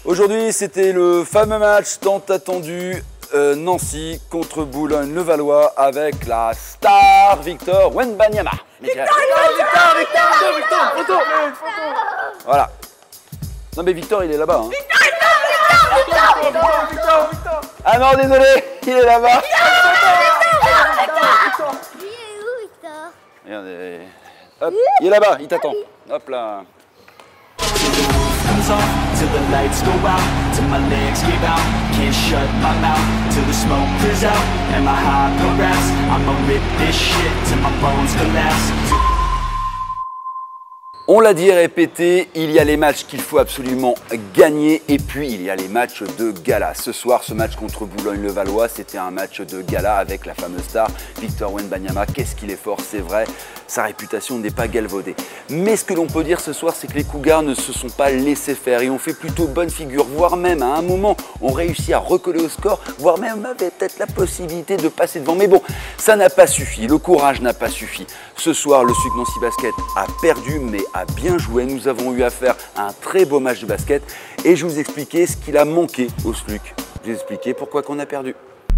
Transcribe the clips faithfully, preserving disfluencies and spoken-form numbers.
Aujourd'hui, c'était le fameux match tant attendu euh, Nancy contre Boulogne-le-Valois avec la star Victor Wembanyama. Victor, Victor, Victor, Victor, photo, photo. Voilà. Non mais Victor, il est là-bas. Hein. Victor, Victor, Victor, Victor, Victor, Victor. Ah non, désolé, il est là-bas. Victor, Victor. Lui est où, Victor? Regardez. Hop, il est là-bas, il t'attend. Hop là. Comes on till the lights go out, till my legs give out, can't shut my mouth, till the smoke clears out, and my heart progress. I'ma rip this shit till my bones collapse. On l'a dit et répété, il y a les matchs qu'il faut absolument gagner et puis il y a les matchs de gala. Ce soir, ce match contre Boulogne-le-Valois, c'était un match de gala avec la fameuse star Victor Wembanyama. Qu'est-ce qu'il est fort, c'est vrai, sa réputation n'est pas galvaudée. Mais ce que l'on peut dire ce soir, c'est que les Cougars ne se sont pas laissés faire et ont fait plutôt bonne figure, voire même à un moment ont réussi à recoller au score, voire même avaient peut-être la possibilité de passer devant. Mais bon, ça n'a pas suffi, le courage n'a pas suffi. Ce soir, le Suc Nancy Basket a perdu, mais a bien joué. Nous avons eu affaire à un très beau match de basket et je vous expliquais ce qu'il a manqué au Sluc. Je vous expliquais pourquoi qu'on a perdu.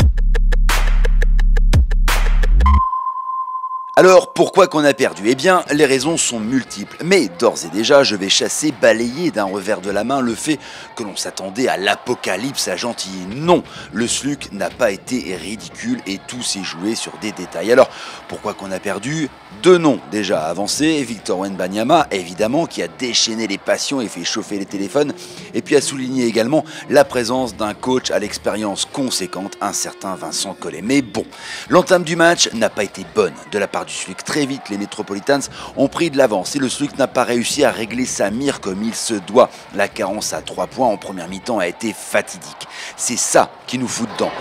Alors, pourquoi qu'on a perdu? Eh bien, les raisons sont multiples. Mais d'ores et déjà, je vais chasser, balayer d'un revers de la main le fait que l'on s'attendait à l'apocalypse à Gentilly. Non, le Sluc n'a pas été ridicule et tout s'est joué sur des détails. Alors, pourquoi qu'on a perdu? Deux noms déjà avancés. Victor Wembanyama, évidemment, qui a déchaîné les passions et fait chauffer les téléphones. Et puis a souligné également la présence d'un coach à l'expérience conséquente, un certain Vincent Collet. Mais bon, l'entame du match n'a pas été bonne de la part du Sluc. Très vite, les Metropolitans ont pris de l'avance et le Sluc n'a pas réussi à régler sa mire comme il se doit. La carence à trois points en première mi-temps a été fatidique. C'est ça qui nous fout dedans.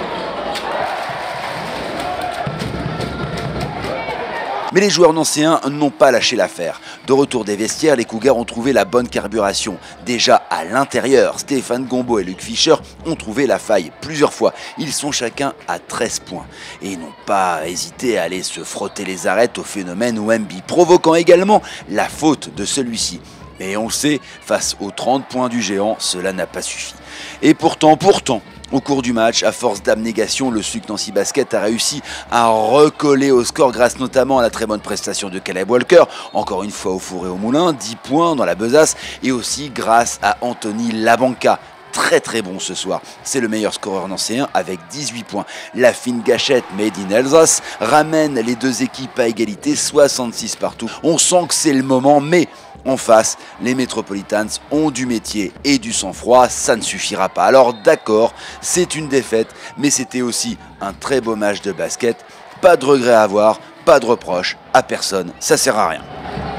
Mais les joueurs nancéens n'ont pas lâché l'affaire. De retour des vestiaires, les Cougars ont trouvé la bonne carburation. Déjà à l'intérieur, Stéphane Gombeau et Luc Fischer ont trouvé la faille plusieurs fois. Ils sont chacun à treize points. Et n'ont pas hésité à aller se frotter les arêtes au phénomène Wemby, provoquant également la faute de celui-ci. Mais on le sait, face aux trente points du géant, cela n'a pas suffi. Et pourtant, pourtant, au cours du match, à force d'abnégation, le Suc Nancy Basket a réussi à recoller au score grâce notamment à la très bonne prestation de Caleb Walker, encore une fois au four et au moulin, dix points dans la besace, et aussi grâce à Anthony Labanca. Très très bon ce soir, c'est le meilleur scoreur nancéen avec dix-huit points. La fine gâchette made in Alsace ramène les deux équipes à égalité, soixante-six partout. On sent que c'est le moment, mais en face, les Metropolitans ont du métier et du sang-froid, ça ne suffira pas. Alors d'accord, c'est une défaite, mais c'était aussi un très beau match de basket. Pas de regret à avoir, pas de reproche à personne, ça sert à rien.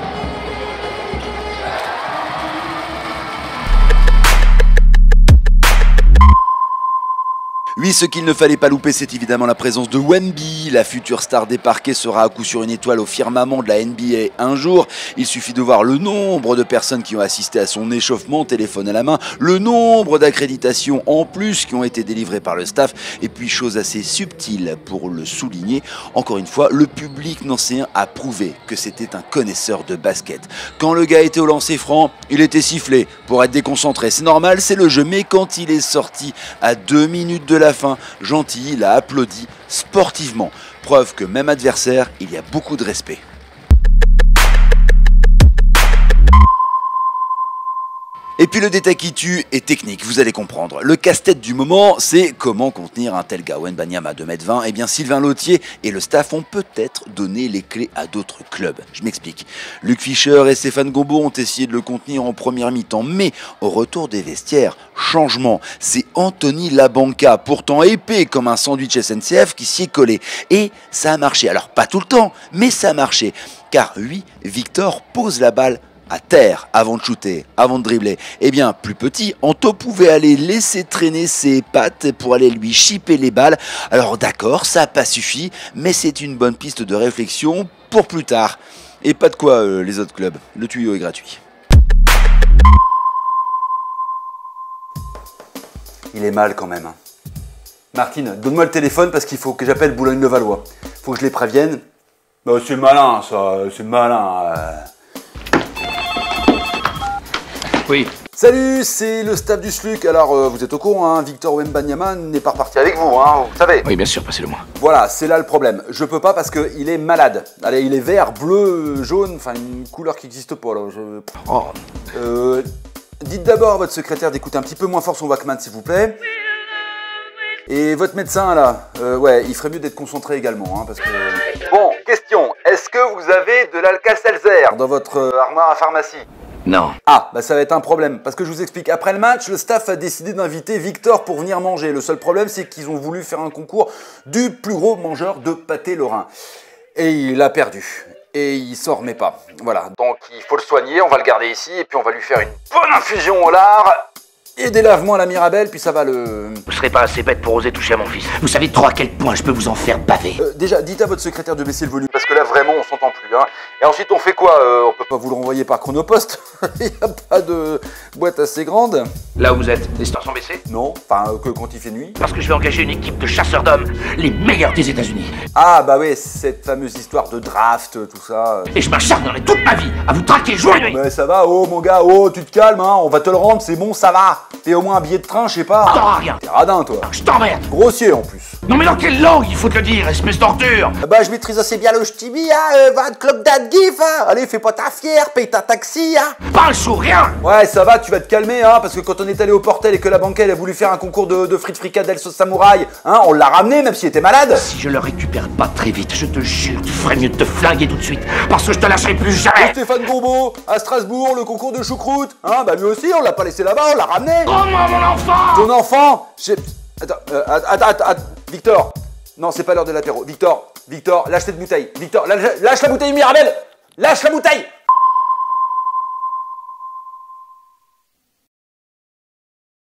Oui, ce qu'il ne fallait pas louper, c'est évidemment la présence de Wemby. La future star des parquets sera à coup sûr une étoile au firmament de la N B A un jour. Il suffit de voir le nombre de personnes qui ont assisté à son échauffement, téléphone à la main, le nombre d'accréditations en plus qui ont été délivrées par le staff. Et puis, chose assez subtile pour le souligner, encore une fois, le public nancéen a prouvé que c'était un connaisseur de basket. Quand le gars était au lancer franc, il était sifflé pour être déconcentré. C'est normal, c'est le jeu. Mais quand il est sorti à deux minutes de la fin, Gentilly l'a applaudi sportivement. Preuve que même adversaire, il y a beaucoup de respect. Et puis le détail qui tue est technique, vous allez comprendre. Le casse-tête du moment, c'est comment contenir un tel gars. Wembanyama deux mètres vingt, et bien Sylvain Lautier et le staff ont peut-être donné les clés à d'autres clubs. Je m'explique. Luc Fischer et Stéphane Gombeau ont essayé de le contenir en première mi-temps, mais au retour des vestiaires, changement. C'est Anthony Labanca, pourtant épais comme un sandwich S N C F, qui s'y est collé. Et ça a marché. Alors pas tout le temps, mais ça a marché. Car oui, Victor pose la balle à terre avant de shooter, avant de dribbler. Eh bien, plus petit, Anto pouvait aller laisser traîner ses pattes pour aller lui chipper les balles. Alors d'accord, ça n'a pas suffi, mais c'est une bonne piste de réflexion pour plus tard. Et pas de quoi euh, les autres clubs, le tuyau est gratuit. Il est mal quand même. Hein. Martine, donne-moi le téléphone parce qu'il faut que j'appelle Boulogne-le-Valois. Faut que je les prévienne. Bah, c'est malin ça, c'est malin. Euh... Oui. Salut, c'est le staff du S L U C. Alors, euh, vous êtes au courant, hein, Victor Wembanyama n'est pas reparti avec vous, hein, vous savez. Oui, bien sûr, passez-le moi. Voilà, c'est là le problème. Je peux pas parce qu'il est malade. Allez, il est vert, bleu, jaune, enfin une couleur qui n'existe pas là. Je... Oh. Euh, dites d'abord à votre secrétaire d'écouter un petit peu moins fort son Walkman, s'il vous plaît. Et votre médecin là, euh, ouais, il ferait mieux d'être concentré également, hein, parce que... Bon, question, est-ce que vous avez de l'Alka-Seltzer dans votre euh, armoire à pharmacie? Non. Ah, bah ça va être un problème, parce que je vous explique, après le match, le staff a décidé d'inviter Victor pour venir manger. Le seul problème, c'est qu'ils ont voulu faire un concours du plus gros mangeur de pâté lorrain. Et il a perdu. Et il s'en remet pas. Voilà, donc il faut le soigner, on va le garder ici, et puis on va lui faire une bonne infusion au lard, et des lavements à la Mirabelle, puis ça va le... Vous serez pas assez bête pour oser toucher à mon fils. Vous savez trop à quel point je peux vous en faire baver. Euh, déjà, dites à votre secrétaire de baisser le volume, parce que là, vraiment, on s'entend plus. Hein. Et ensuite, on fait quoi euh, On peut pas vous le renvoyer par Chronopost. Il n'y a pas de boîte assez grande. Là où vous êtes, les stores sont baissés? Non, enfin, euh, que quand il fait nuit. Parce que je vais engager une équipe de chasseurs d'hommes, les meilleurs des États-Unis. Ah, bah ouais, cette fameuse histoire de draft, tout ça. Et je m'acharnerai toute ma vie à vous traquer jour et nuit. Mais ça va, oh mon gars, oh, tu te calmes, hein, on va te le rendre, c'est bon, ça va. T'es au moins un billet de train, je sais pas. T'auras rien. T'es radin, toi. Je t'emmerde. Grossier, en plus. Non mais dans quelle langue il faut te le dire, espèce d'ordure? Bah, je maîtrise assez bien le ch'tibi, hein, euh, va te club that gif, hein. Allez, fais pas ta fière, paye ta taxi, hein. Pas un sou, rien. Ouais, ça va, tu vas te calmer, hein, parce que quand on est allé au Portel et que la banquelle a voulu faire un concours de, de frites fricadelles sauce samouraï, hein, on l'a ramené même s'il était malade. Si je le récupère pas très vite, je te jure, tu ferais mieux de te flinguer tout de suite, parce que je te lâcherai plus jamais. Et Stéphane Gombeau, à Strasbourg, le concours de choucroute, hein, bah lui aussi, on l'a pas laissé là-bas, on l'a ramené. Rends-moi mon enfant. Ton enfant, j'ai... Attends, euh, attends, attends, attends, Victor. Non, c'est pas l'heure de l'apéro. Victor, Victor, lâche cette bouteille. Victor, lâche, lâche la bouteille Mirabelle. Lâche la bouteille.